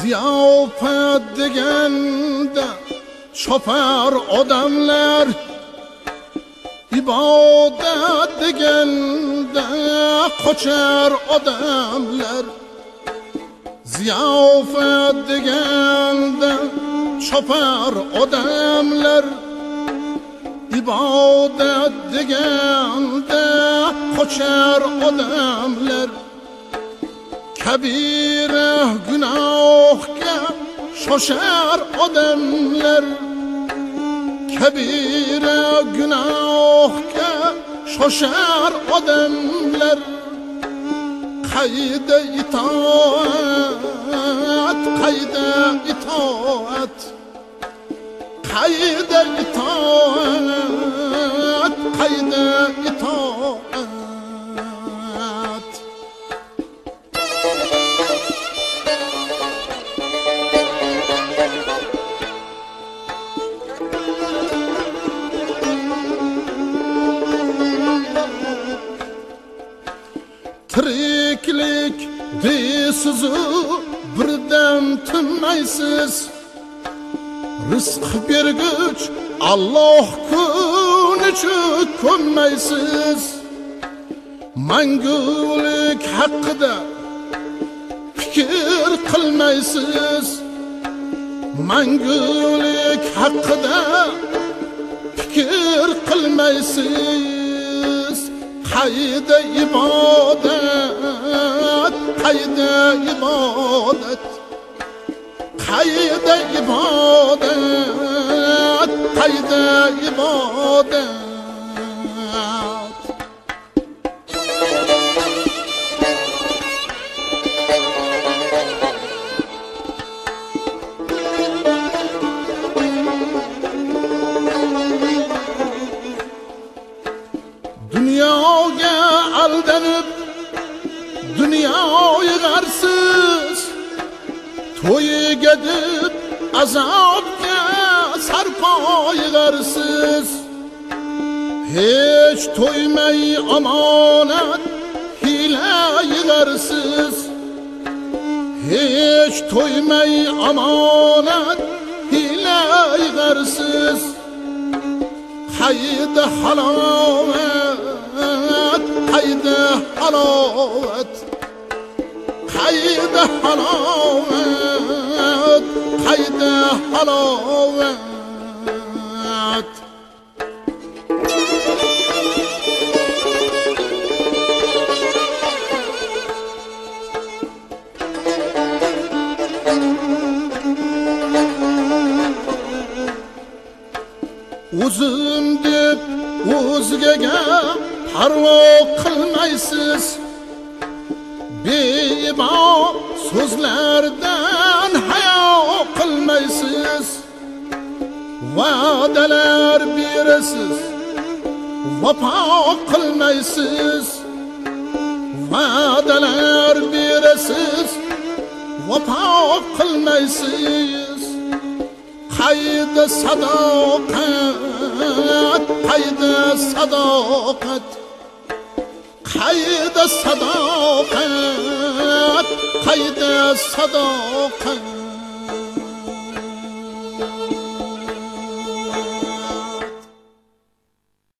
ziyofat deganda chopar odamlar, ibodat deganda qochar odamlar. Ziyofat deganda chopar odamlar, ibodat deganda qochar odamlar. Kabira gunohga shoshar odamlar, kabira gunohga shoshar odamlar. Qayda itoat, qayda itoat, qayda itoat, qayda itoat. Tiriklik deysiz, birdan tinmaysiz. Rizq bergüç Allah kunichi ko'nmaysiz. Mangulik haqida fikr qilmaysiz. Mangulik haqida fikr qilmaysiz. Qayda ibodat, qayda ibodat, qayda ibodat, qayda ibodat. Dunyoga aldanib, dunyoga g'arsiz, to'yiga deb azobga sarpoy g'arsiz. Hech to'ymay omonat hiyla g'arsiz, hech to'ymay omonat hiyla g'arsiz. Qayda halovat, qayda halovat, qayda halovat, qayda halovat. O'zim deb o'zgaga parvo qilmaysiz. Beibo so'zlardan hayo qilmaysiz. Va'dalar berasiz, vafo qilmaysiz. Va'dalar berasiz, vafo qilmaysiz. Qayda sadoqat, qayda sadoqat, qayda sadoqat, qayda sadoqat.